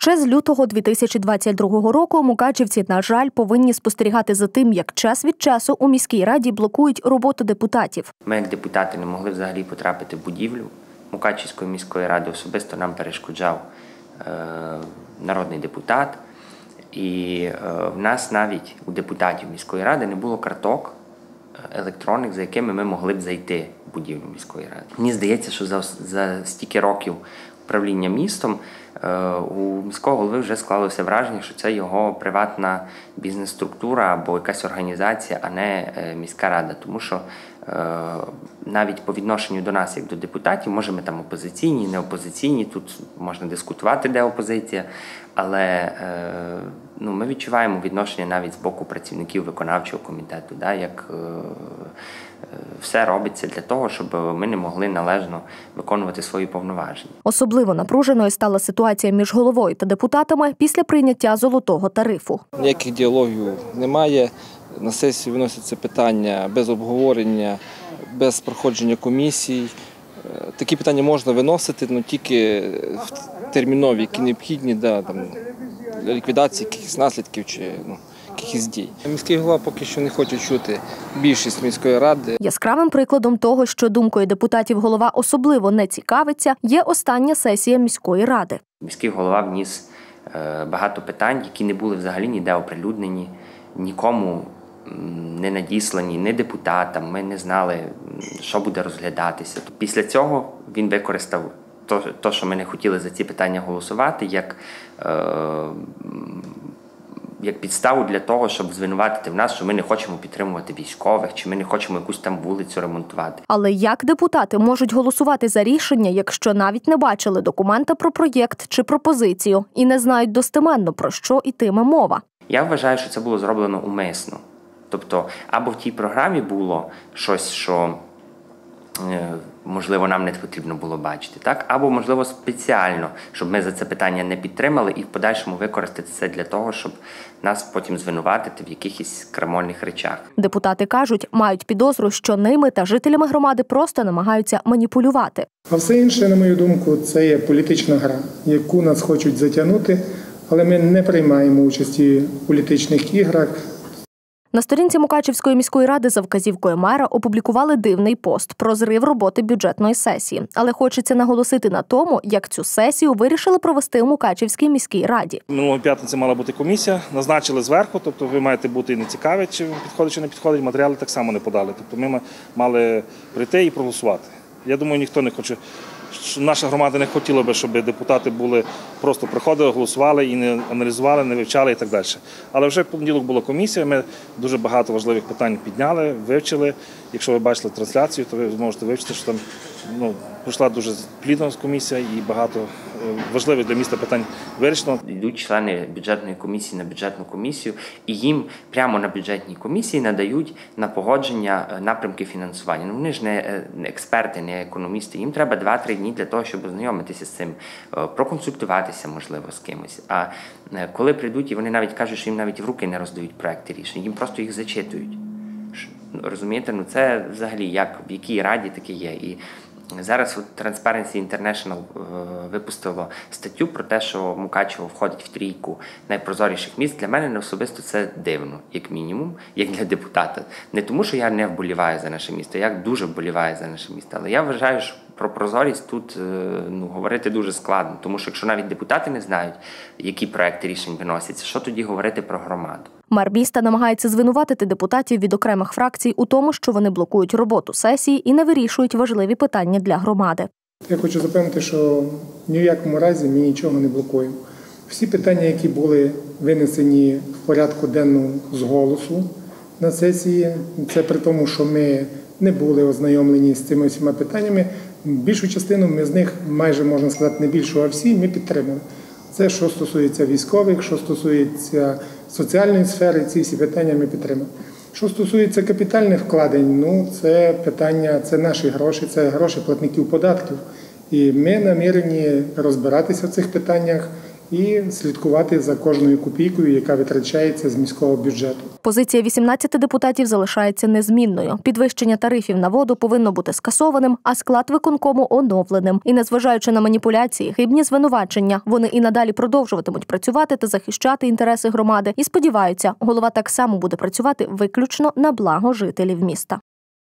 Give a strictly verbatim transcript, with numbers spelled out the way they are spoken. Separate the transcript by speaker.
Speaker 1: Ще з лютого дві тисячі двадцять другого року мукачівці, на жаль, повинні спостерігати за тим, як час від часу у міській раді блокують роботу депутатів.
Speaker 2: Ми, як депутати, не могли взагалі потрапити в будівлю Мукачівської міської ради. Особисто нам перешкоджав е, народний депутат. І е, в нас навіть у депутатів міської ради не було карток електронних, за якими ми могли б зайти в будівлю міської ради. Мені здається, що за, за стільки років управління містом у міського голови вже склалося враження, що це його приватна бізнес-структура або якась організація, а не міська рада. Тому що навіть по відношенню до нас, як до депутатів, може ми там опозиційні, не опозиційні, тут можна дискутувати, де опозиція, але ну, ми відчуваємо відношення навіть з боку працівників виконавчого комітету, да, як все робиться для того, щоб ми не могли належно виконувати свої повноваження.
Speaker 1: Особливо напруженою стала ситуація між головою та депутатами після прийняття золотого тарифу.
Speaker 3: Ніяких діалогів немає. На сесію виносяться питання без обговорення, без проходження комісій. Такі питання можна виносити, але тільки термінові, які необхідні для да, ліквідації якихось наслідків чи ну, якихось дій. Міський голова поки що не хоче чути більшість міської ради.
Speaker 1: Яскравим прикладом того, що думкою депутатів голова особливо не цікавиться, є остання сесія міської ради.
Speaker 2: Міський голова вніс багато питань, які не були взагалі ніде оприлюднені, нікому не надіслані, не депутатам, ми не знали, що буде розглядатися. Після цього він використав те, що ми не хотіли за ці питання голосувати, як, е, як підставу для того, щоб звинуватити в нас, що ми не хочемо підтримувати військових, чи ми не хочемо якусь там вулицю ремонтувати.
Speaker 1: Але як депутати можуть голосувати за рішення, якщо навіть не бачили документа про проєкт чи пропозицію і не знають достеменно, про що йтиме мова?
Speaker 2: Я вважаю, що це було зроблено умисно. Тобто, або в тій програмі було щось, що, можливо, нам не потрібно було бачити, так? Або, можливо, спеціально, щоб ми за це питання не підтримали і в подальшому використати це для того, щоб нас потім звинуватити в якихось крамольних речах.
Speaker 1: Депутати кажуть, мають підозру, що ними та жителями громади просто намагаються маніпулювати.
Speaker 4: А все інше, на мою думку, це є політична гра, яку нас хочуть затягнути, але ми не приймаємо участі в політичних іграх.
Speaker 1: На сторінці Мукачівської міської ради за вказівкою мера опублікували дивний пост про зрив роботи бюджетної сесії. Але хочеться наголосити на тому, як цю сесію вирішили провести у Мукачівській міській раді.
Speaker 5: Минулої п'ятниці мала бути комісія, назначили зверху, тобто ви маєте бути і не цікаві, чи підходить, чи не підходить, матеріали так само не подали. Тобто ми мали прийти і проголосувати. Я думаю, ніхто не хоче, наша громада не хотіла би, щоб депутати були, просто приходили, голосували і не аналізували, не вивчали і так далі. Але вже в понеділок була комісія, ми дуже багато важливих питань підняли, вивчили. Якщо ви бачили трансляцію, то ви зможете вивчити, що там ну, пройшла дуже плідна комісія і багато важливих для міста питань вирішено.
Speaker 2: Йдуть члени бюджетної комісії на бюджетну комісію, і їм прямо на бюджетній комісії надають на погодження напрямки фінансування. Ну, вони ж не експерти, не економісти, їм треба два-три дні для того, щоб ознайомитися з цим, проконсультуватися, можливо, з кимось. А коли прийдуть, і вони навіть кажуть, що їм навіть в руки не роздають проекти рішень, їм просто їх зачитують. Розумієте, ну це взагалі як, в якій раді таке є. І зараз Transparency International випустило статтю про те, що Мукачево входить в трійку найпрозоріших міст. Для мене особисто це дивно, як мінімум, як для депутата. Не тому, що я не вболіваю за наше місто, я дуже вболіваю за наше місто. Але я вважаю, що про прозорість тут ну, говорити дуже складно. Тому що якщо навіть депутати не знають, які проекти рішень виносяться, що тоді говорити про громаду?
Speaker 1: Мер міста намагається звинуватити депутатів від окремих фракцій у тому, що вони блокують роботу сесії і не вирішують важливі питання для громади.
Speaker 4: Я хочу запевнити, що ні в якому разі ми нічого не блокуємо. Всі питання, які були винесені в порядку денному з голосу на сесії, це при тому, що ми не були ознайомлені з цими всіма питаннями, більшу частину ми з них, майже можна сказати, не більшу, а всі, ми підтримали. Це що стосується військових, що стосується соціальної сфери, ці всі питання ми підтримали. Що стосується капітальних вкладень, ну це питання, це наші гроші, це гроші платників податків. І ми намірені розбиратися в цих питаннях і слідкувати за кожною копійкою, яка витрачається з міського бюджету.
Speaker 1: Позиція вісімнадцяти депутатів залишається незмінною. Підвищення тарифів на воду повинно бути скасованим, а склад виконкому оновленим. І незважаючи на маніпуляції, хибні звинувачення, вони і надалі продовжуватимуть працювати та захищати інтереси громади. І сподіваються, голова так само буде працювати виключно на благо жителів міста.